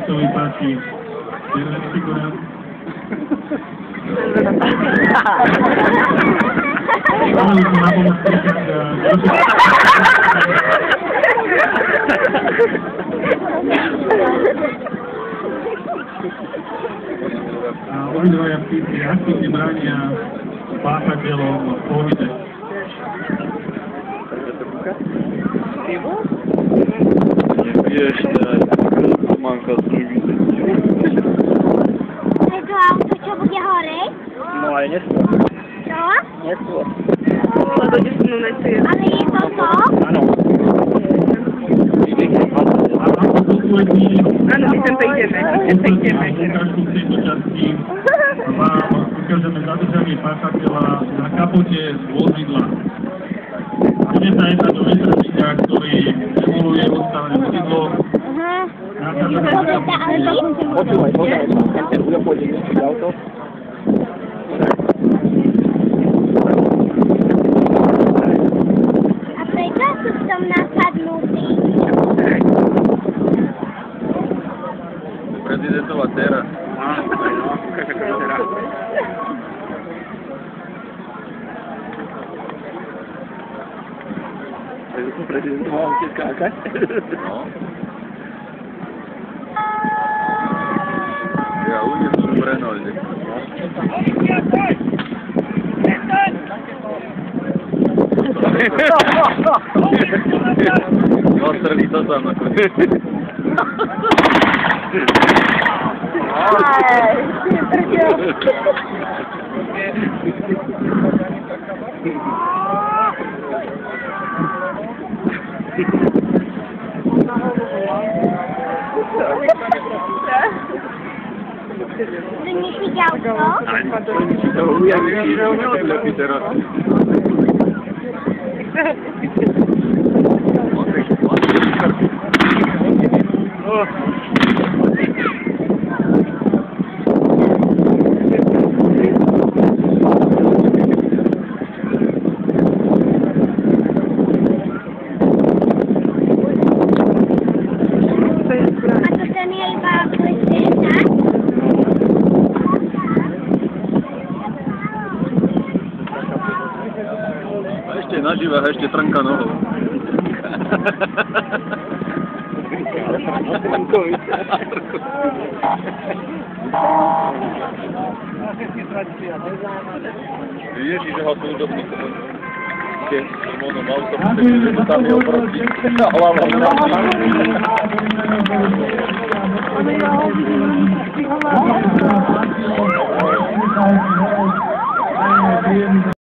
sa mi páči. Červený figurát. Máme už na pomoc a obidvaja psíci aktívne bránia páchateľom v pohode. Vieš, manka z Prievidzi. Je to auto, čo bude horeť? No aj neskôr. Čo? Neskôr. Ale je to to? Áno. A ako posledný Áno, my sem prejdeme. ukážku v tejto časti vám ukážeme zadržanie páchateľa na kapote z vozidla. Bude sa jednať o metrčíka, ktorý simuluje odstavené vozidlo. Počúvaj, ten bude pôjde ničiť auto. A prečo sú v tom napadnutí? Prezidentová dcera. Prezidentová chceš skákať? No. Ja ujdem v Brenoľde. Ostrelí to tam nakoniec. Wynieśli działko? Ja nie wiem, lepiej teraz. A to ten jej babysy, tak? A ešte naživa, ešte trnka nohou. Ježiš, že ho sú účastníci. Keď monom autom, že tam je oproti hlavom.